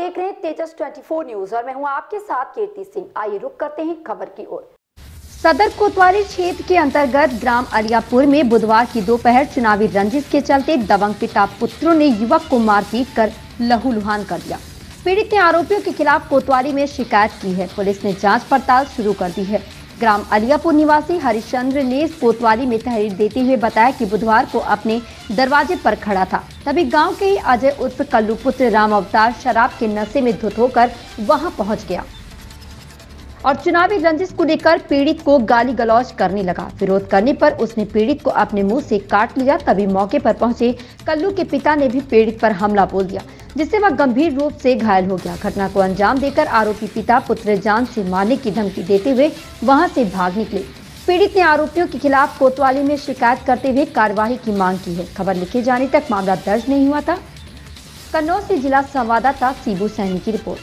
देख रहे हैं तेजस 24 न्यूज और मैं हूं आपके साथ कीर्ति सिंह। आइए रुक करते हैं खबर की ओर। सदर कोतवाली क्षेत्र के अंतर्गत ग्राम अलियापुर में बुधवार की दोपहर चुनावी रंजिश के चलते दबंग पिता पुत्रों ने युवक को मारपीट कर लहूलुहान कर दिया। पीड़ित ने आरोपियों के खिलाफ कोतवाली में शिकायत की है। पुलिस ने जांच पड़ताल शुरू कर दी है। ग्राम अलियापुर निवासी हरिश्चंद्र ने कोतवाली में तहरीर देते हुए बताया कि बुधवार को अपने दरवाजे पर खड़ा था, तभी गांव के ही अजय उर्फ कल्लू पुत्र राम अवतार शराब के नशे में धुत होकर वहां पहुंच गया और चुनावी रंजिश को लेकर पीड़ित को गाली गलौज करने लगा। विरोध करने पर उसने पीड़ित को अपने मुंह से काट लिया। तभी मौके पर पहुंचे कल्लू के पिता ने भी पीड़ित पर हमला बोल दिया, जिससे वह गंभीर रूप से घायल हो गया। घटना को अंजाम देकर आरोपी पिता पुत्र जान से मारने की धमकी देते हुए वहां से भाग निकले। पीड़ित ने आरोपियों के खिलाफ कोतवाली में शिकायत करते हुए कार्यवाही की मांग की है। खबर लिखे जाने तक मामला दर्ज नहीं हुआ था। कन्नौज से जिला संवाददाता सीबू सैनी की रिपोर्ट।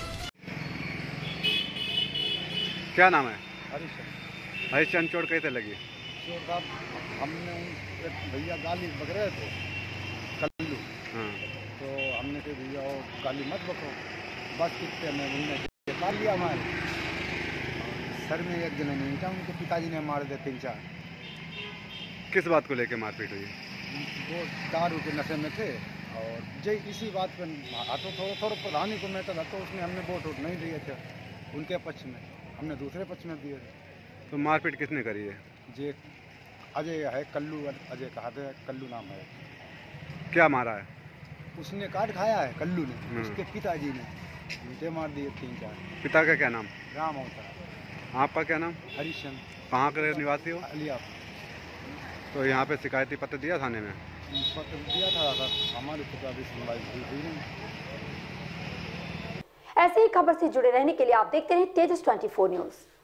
क्या नाम है? हरिश्चंद्र। चोट कैसे लगी? हमने भैया गाली बक रहे थे कल्लू, तो हमने कहा भैया वो गाली मत बको, बस कितने में उन्होंने मार लिया। हमारे सर में एक दिन नहीं था, उनके पिताजी ने मार दिया 3-4। किस बात को लेके मारपीट हुई? वो दारू के नशे में थे और जय इसी बात पर हाथों थोड़ा प्रधानी को मैटर था, तो उसमें हमने वोट नहीं दिए थे उनके पक्ष में, हमने दूसरे पक्ष में दिए थे। तो मारपीट किसने करी है? जे अजय है, कल्लू अजय कहा था, कल्लू नाम है। क्या मारा है? उसने काट खाया है कल्लू ने, उसके पिताजी ने उनके मार दिए 3-4। पिता का क्या नाम? राम होता है। आपका क्या नाम? हरिश्चंद्र। कहाँ के निवासी हो? अलियापुर। तो यहाँ पे शिकायती पत्र दिया थाने में? पत्र दिया था, हमारे पिता भी सुनवाई हुई नहीं। ऐसे ही खबर से जुड़े रहने के लिए आप देखते हैं तेजस 24 न्यूज।